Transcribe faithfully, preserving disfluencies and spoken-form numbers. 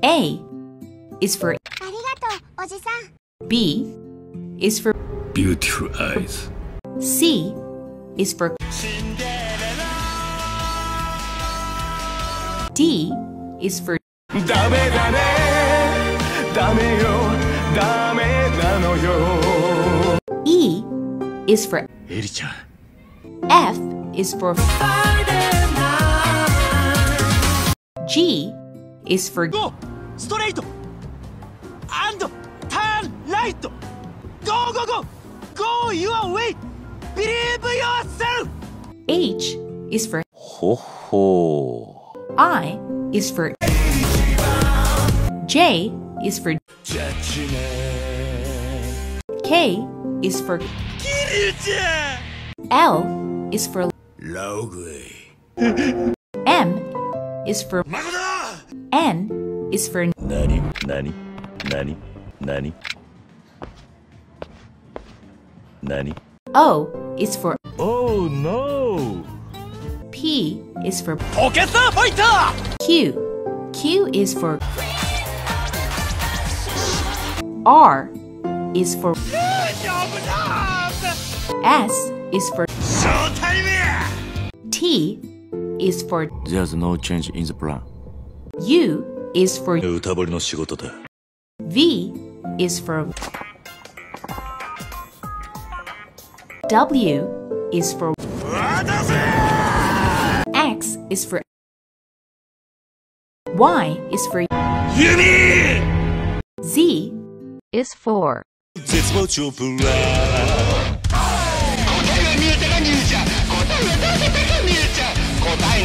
A is for B is for beautiful eyes. C is for D is for ダメだねダメよダメなのよ E is for エリちゃん F is for G is for Go! Straight! And turn right! Go, go, go! Go your way! Believe yourself! H is for ほほ I is for J is for K is for L is for M is for N is for なになになになになに O is for Oh no! P is for ポケットファイター Q. Q is for R is for S is for ショータイムや T is for There's no change in the plan. U is for 歌掘りの仕事だ V is for W is for 渡せ X is for Y is for 弓 Z is for 絶望チョップラー答えが見えたか兄ちゃん答えが出せたか兄ちゃん答え